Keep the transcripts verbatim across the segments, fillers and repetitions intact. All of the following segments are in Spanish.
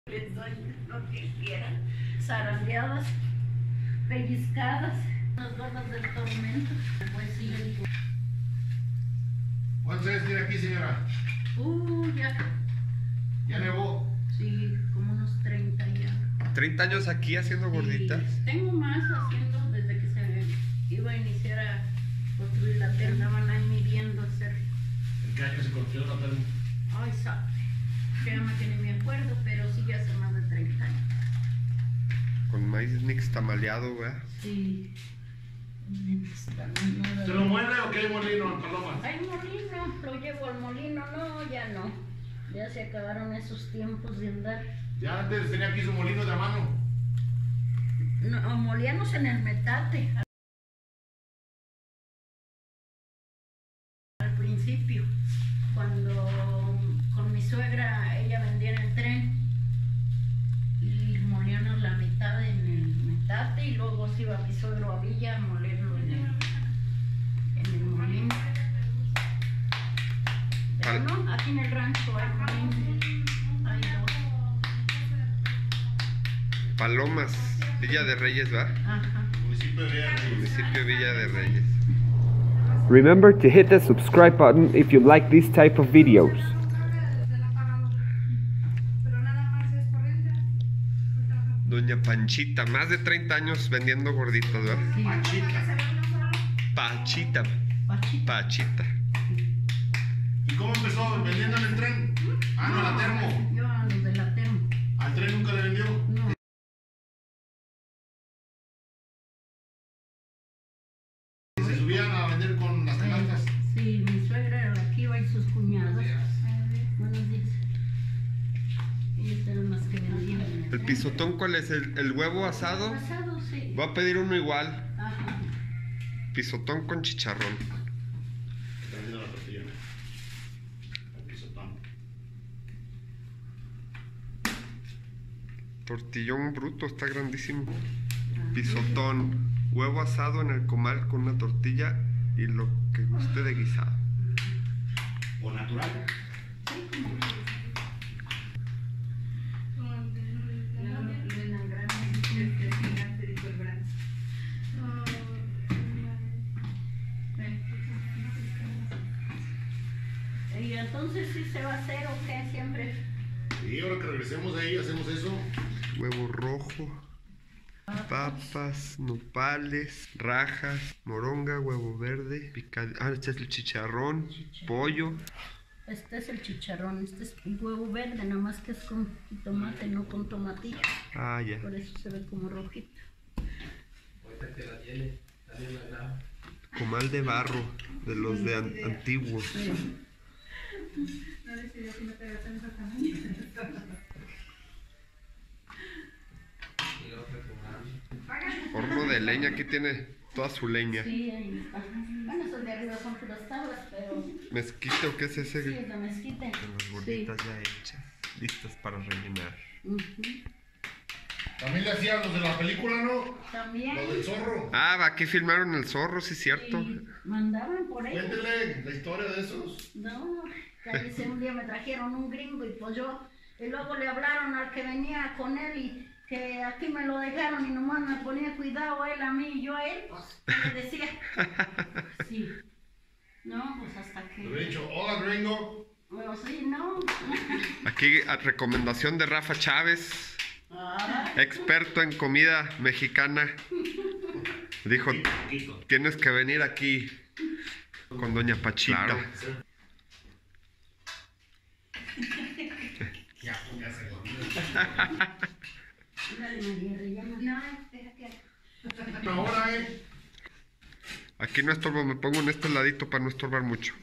Les doy lo que quieran. Zarandeadas, pellizcadas, las gordas del tormento. Pues sí, le digo. ¿Cuántos años tiene aquí, señora? Uh, ya. ¿Ya nevó? Sí, como unos treinta ya. ¿treinta años aquí haciendo gorditas? Sí, tengo más haciendo desde que se iba a iniciar a construir la terna. Andaban ahí midiendo hacer. ¿En qué año se construyó la terna? Ay, sabe. Créame que ni me acuerdo, pero sí ya hace más de treinta años. Con maíz mix tamaleado, ¿verdad? Sí. ¿Se lo muele o qué hay molino en Paloma? Hay molino, lo llevo al molino, no, ya no. Ya se acabaron esos tiempos de andar. Ya antes tenía aquí su molino de a mano. No, molíamos en el metate. Al principio, cuando con mi suegra, ella vendía en el tren y molíamos la mitad en el metate y luego se iba mi suegro a Villa a molerlo en el, en el molino. Pero no, aquí en el rancho hay molino, hay dos. Palomas, Villa de Reyes, ¿verdad? Ajá. Municipio de Villa de Reyes. Municipio Villa de Reyes. Remember to hit the subscribe button if you like this type of videos. Doña Panchita, más de treinta años vendiendo gorditas, ¿verdad? Sí. Pachita. Pachita, Pachita. Pachita. ¿Y cómo empezó? ¿Vendiendo en el tren? Ah, no, la termo. Yo a los de la termo. ¿Al tren nunca le vendió? No. ¿Y se subían a vender con las canastas? Sí, mi suegra era la que iba y sus cuñadas. Buenos días. Ellos eran las que vendían. ¿El pisotón cuál es? ¿El, el huevo asado? Asado, sí. Voy a pedir uno igual. Ajá. Pisotón con chicharrón. Está vendiendo la tortilla. El pisotón. Tortillón bruto, está grandísimo. Pisotón, huevo asado en el comal con una tortilla y lo que guste de guisado. ¿O natural? Y entonces sí se va a hacer o qué siempre. Y ahora que regresemos de ahí, hacemos eso. Huevo rojo, papas, nopales, rajas, moronga, huevo verde, picad... ah, este es el chicharrón, pollo. Este es el chicharrón, este es un huevo verde, nada más que es con tomate, no con tomatillo. Ah, ya. Por eso se ve como rojito. Comal de barro, de los de an- antiguos. Sí. Horno de leña, aquí tiene toda su leña. Sí, ahí está. Bueno, esos de arriba son puras tablas, pero ¿Mezquite o qué es ese? sí, es de mezquite. Con las gorditas ya hechas, listas para rellenar. Ujú. También le hacían los de la película, ¿no? También. Los del zorro. Ah, aquí filmaron el zorro, sí es cierto. Y mandaban por ellos. Cuéntele la historia de esos. No, cállese, un día me trajeron un gringo y pues yo, y luego le hablaron al que venía con él y que aquí me lo dejaron y nomás me ponía cuidado él a mí y yo a él, pues le decía. Sí. No, pues hasta que. Le hubiera dicho, hola gringo. Bueno, sí, no. Aquí a recomendación de Rafa Chávez, Ah, experto en comida mexicana. Dijo, Poquito. tienes que venir aquí con Doña Pachita. Claro. Ya, póngase dale, María, rellena. No, deja que. ahora, eh. Aquí no estorbo, me pongo en este ladito para no estorbar mucho.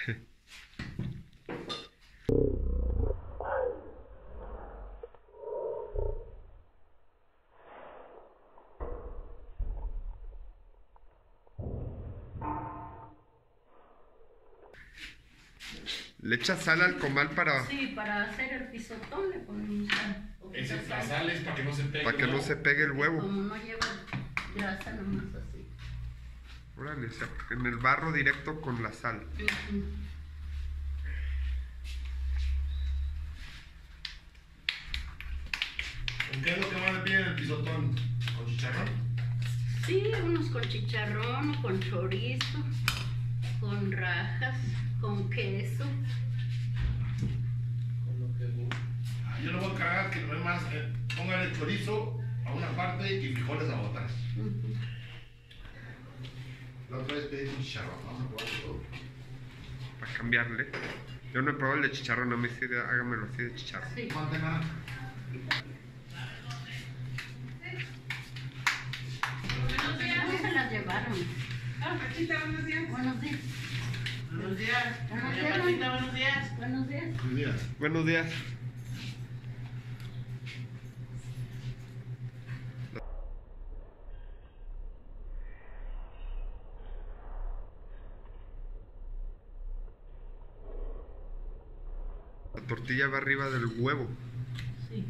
¿Le echas sal al comal para, Sí, para hacer el pisotón le ponemos sal. Ese, la sal es para que no se pegue. para que no se pegue el huevo? Como no lleva grasa, nomás así. Órale, o sea, en el barro directo con la sal. Ujú. qué es lo que más le piden el pisotón? ¿Con chicharrón? Sí, unos con chicharrón, con chorizo, con rajas, con queso. Ah, yo le voy a cargar que no hay más. Eh, póngale chorizo a una parte y frijoles a otra. Ujú. La otra vez pedí un chicharrón. Vamos a probar todo. Para cambiarle. Yo no he probado el de chicharrón, no me sirve, hágamelo así de chicharrón. Sí. ¿Cuánto nada? ¿Dónde se las llevaron? Buenos días. Buenos días. Buenos días. Buenos Doña días. Paquita, buenos días. Buenos días. Buenos días. Buenos días. La tortilla va arriba del huevo. Sí.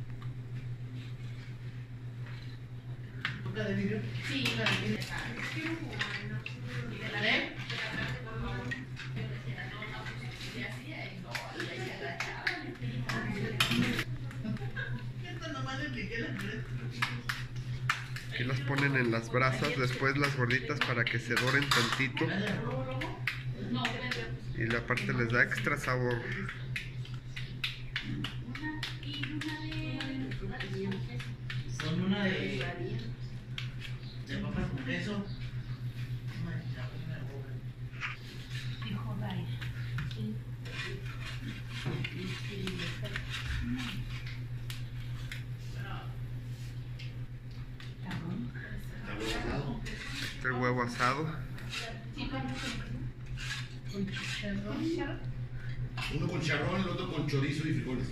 ¿Boca de vidrio? Sí, la de vidrio. ¿Y de la red? Esto nomás le piqué la red. Aquí las ponen en las brasas, después las gorditas para que se doren tantito. Y la parte les da extra sabor. Son una de, de papas con queso. Una de chicharrón, una de boca. Dijo Ray. Sí. Este huevo asado. Con chicharrón. Uno con charrón, el otro con chorizo y frijoles.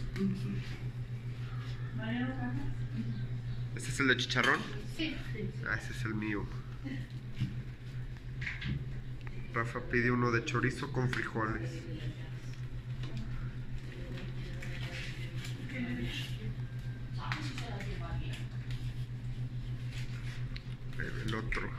¿Este es el de chicharrón? Sí, sí. Ah, ese es el mío. Rafa pide uno de chorizo con frijoles. Pero el otro.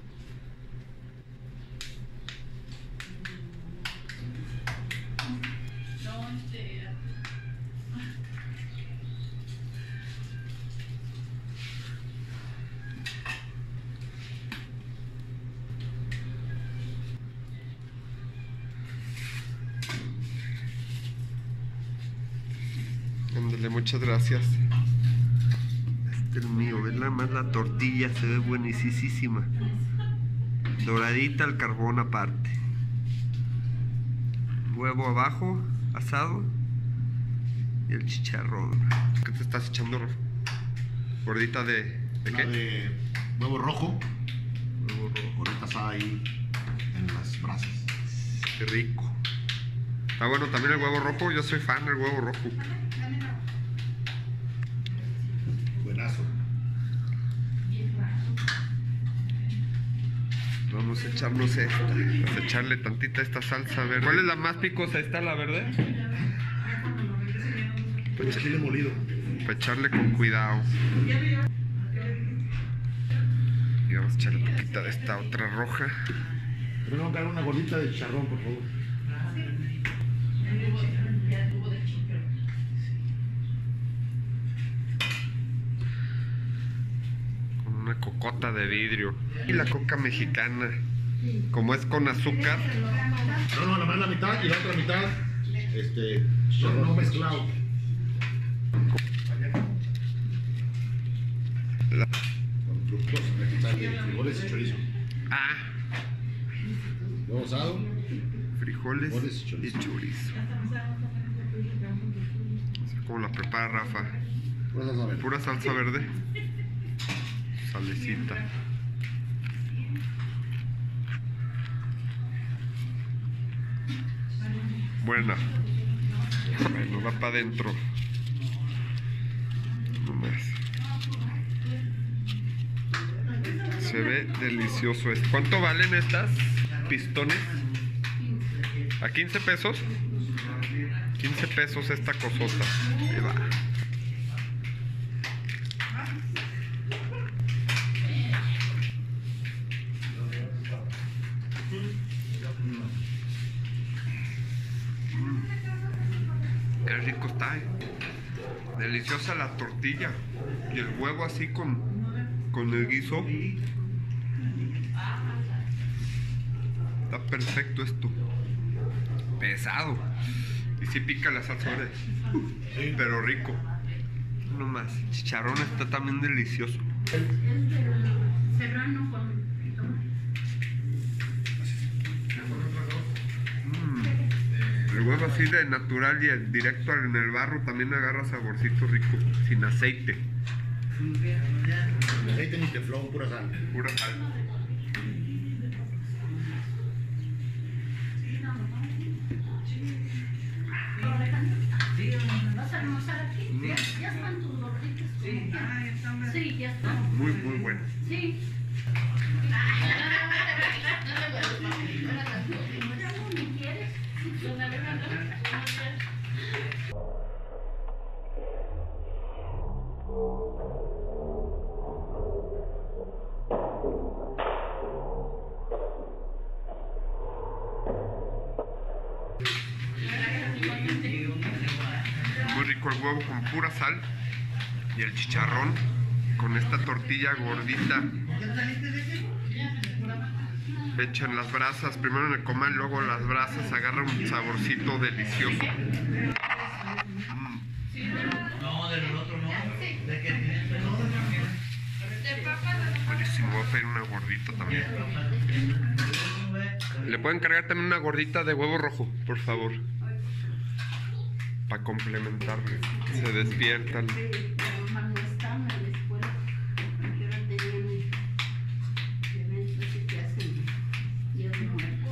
Ándale, muchas gracias. Este es el mío, ves nada más la tortilla, se ve buenísima. Doradita al carbón aparte. Huevo abajo, asado. Y el chicharrón. ¿Qué te estás echando, Rafa? Gordita de... ¿De Una qué? de huevo rojo. Huevo rojo. Ahorita está ahí en las brasas. Qué rico. Está bueno también el huevo rojo. Yo soy fan del huevo rojo. Buenazo. Vamos a echarnos esta. Vamos a echarle tantita esta salsa verde. ¿Cuál es la más picosa? ¿Esta la verde? Con chile molido. Para echarle con cuidado. Y vamos a echarle poquita de esta otra roja. Pero no, cargar una gordita de chicharrón, por favor. Con una cocota de vidrio. Y la coca mexicana. Como es con azúcar. No, no, nada más la mitad y la otra mitad, este, no, no mezclado. La- Con fructosa, le quitarle frijoles y chorizo. Ah, Huevo asado. frijoles Frijoles y y chorizo. chorizo. Así como la prepara Rafa. Pura salsa verde. Pura salsa verde. Salecita. Buena. Bueno, va para adentro. Nomás. Se ve delicioso esto. ¿Cuánto valen estas pistones? ¿A quince pesos? quince pesos esta cosota. Ahí va. Qué rico está, eh. Deliciosa la tortilla y el huevo así con, con el guiso. Está perfecto esto. Pesado. Y sí pica la salsa verde. Pero rico. No más. Chicharrón está también delicioso. Es del serrano con tomate. El huevo así de natural y el directo en el barro también agarra saborcito rico, sin aceite. Ni aceite ni teflón, pura sal. Pura sal. ¿Vas a almorzar aquí? Mm. Ya, ya están tus gorditas. Sí, sí, ya están. Muy, muy bueno. Sí. ¿Ni quieres? Muy rico el huevo con pura sal y el chicharrón con esta tortilla gordita hecha en las brasas, primero en el comal, luego las brasas, agarra un saborcito delicioso. Mm. No, del otro no. De que tienes pelo. Buenísimo, voy a pedir una gordita también. Le pueden cargar también una gordita de huevo rojo, por favor, para complementar. Se despiertan. Mi mamá no está en la escuela, porque ahora tenían eventos así que hacen días de muertos.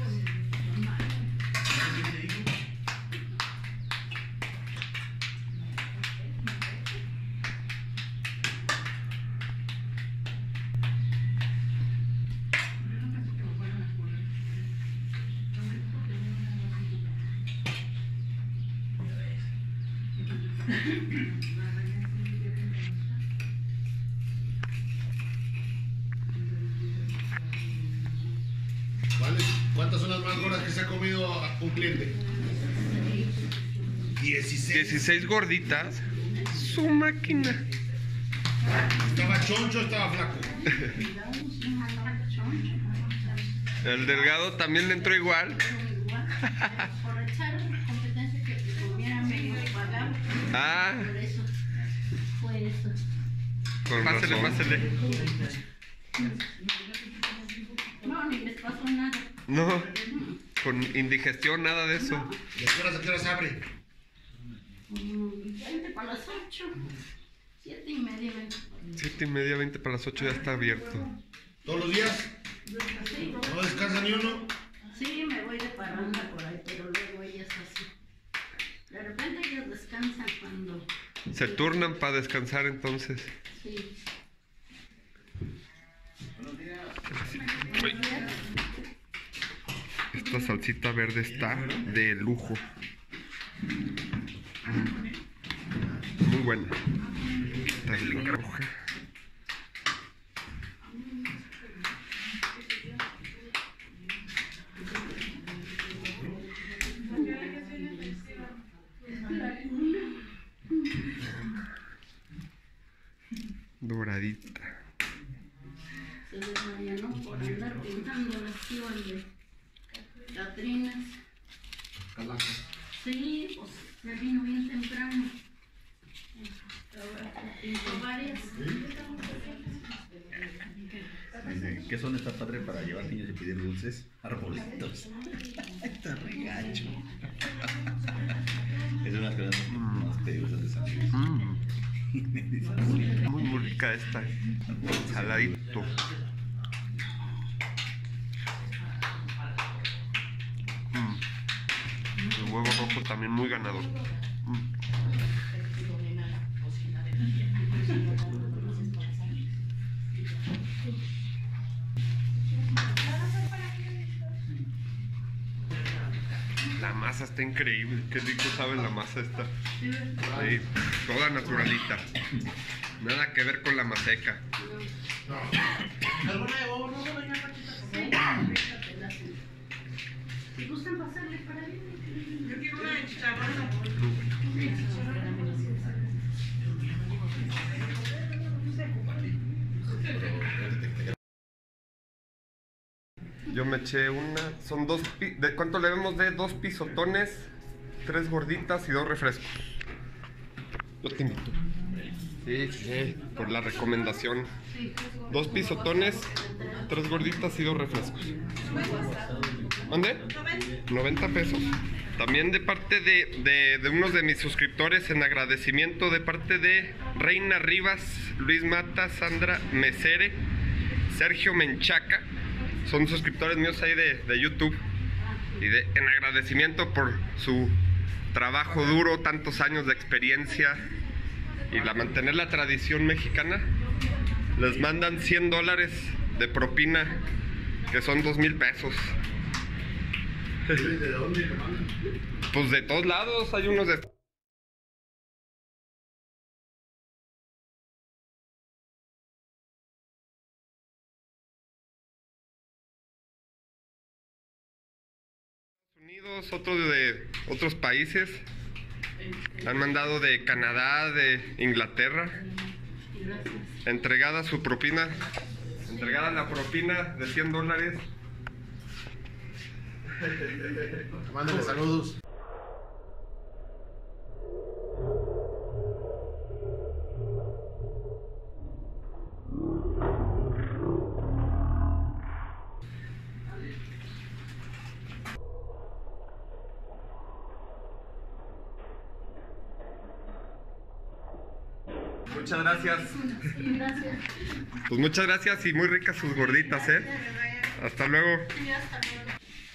¿Cuáles- ¿Cuántas son las más gordas que se ha comido a un cliente? dieciséis. dieciséis gorditas. Su máquina. ¿Estaba choncho o estaba flaco? El delgado también le entró igual. Por echar competencia que comiera medio pagado. Ah, Por eso fue eso. con pásele, pásele. No, ni les pasó nada. No, con indigestión, nada de eso. ¿Y a qué horas, a qué horas abre? Mm, veinte para las ocho. Siete y media, veinte. Siete y media, veinte para las ocho ya está abierto. ¿Todos los días? Sí, ¿No descansa ni uno? sí, me voy de parranda por ahí, pero luego ellas así. De repente ellas descansan cuando... Se turnan para descansar entonces. Sí. Uy. Esta salsita verde está de lujo. Muy buena. Está bien roja. Doradita. Se desmayanó por andar pintando las tías de Catrinas. Sí, pues me vino bien temprano. Pintó varias. Dice, ¿qué son estas padres para llevar niños y pedir dulces? Arbolitos. Está regacho. Es una de las cosas más peligrosas de San Luis. Mm. Muy, muy rica esta. Saladito. Mm. El huevo rojo también muy ganador. Mm. La masa está increíble, qué rico sabe la masa esta. Ahí, toda naturalita. Nada que ver con la maseca. ¿Alguna de huevo no, doña Pachita? Sí. Si gustan pasarle para ahí. Yo quiero una de chicharrón. Yo me eché una. Son dos. pi- ¿De cuánto le vemos? De dos pisotones, tres gorditas y dos refrescos. Yo te invito. Sí, sí, por la recomendación. Dos pisotones, tres gorditas y dos refrescos. ¿Dónde? noventa pesos. También de parte de, de, de unos de mis suscriptores, en agradecimiento de parte de Reina Rivas, Luis Mata, Sandra Mesere, Sergio Menchaca. Son suscriptores míos ahí de, de YouTube. Y de, en agradecimiento por su trabajo duro, tantos años de experiencia y la mantener la tradición mexicana, les mandan cien dólares de propina, que son dos mil pesos. ¿De dónde le mandan? Pues de todos lados, hay unos de... Unidos, otros de otros países. Han mandado de Canadá, de Inglaterra. Entregada su propina. Entregada la propina de cien dólares. Mándale saludos. Muchas gracias. Sí, gracias. Pues muchas gracias y muy ricas sus gorditas, ¿eh? Hasta luego. Sí, hasta luego.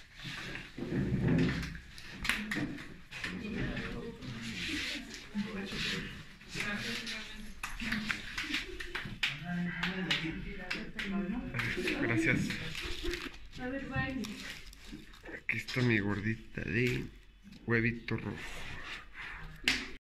Gracias. A ver, bye. Aquí está mi gordita de huevito rojo.